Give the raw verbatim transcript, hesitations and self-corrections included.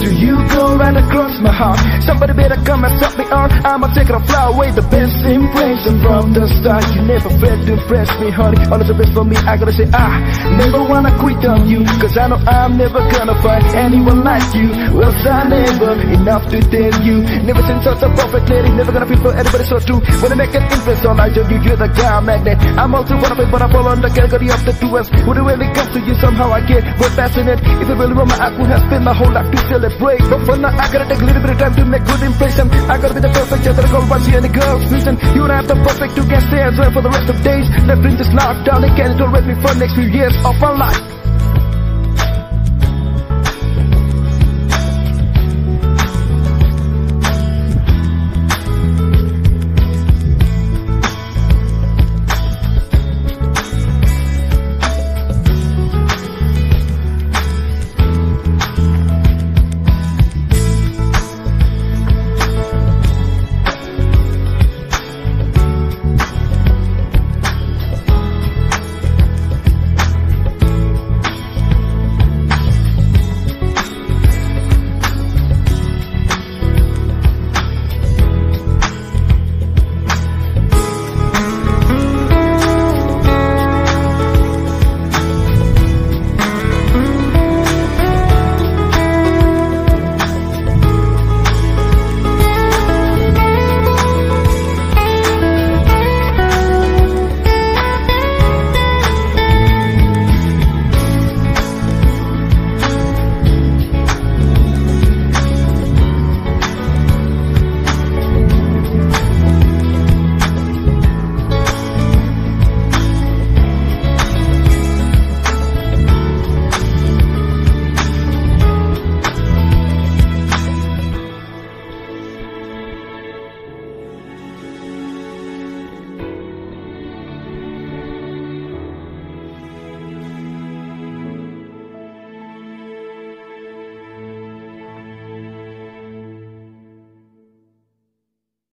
to you go right across my heart. Somebody better come and stop me or I'ma take it and fly away. The best impression from the start. You never failed to impress me, honey. All the best for me, I gotta say I never wanna quit on you, cause I know I'm never gonna find anyone like you. Well, I never enough to tell you. Never seen such a perfect lady. Never gonna feel for anybody so true. When I make an impression on you, you're the guy magnet. I'm also one of it, but I fall on the category of the two us. When it really comes to you, somehow I get more passionate. If you really want my, I could have spent my whole life to celebrate. But for now, I gotta take a little bit of time to make good impression. I gotta be the perfect just that I go once you and the girl's reason. You don't have the perfect to get stay as well for the rest of days. Left in this lockdown, they can't tolerate me for the next few years of my life.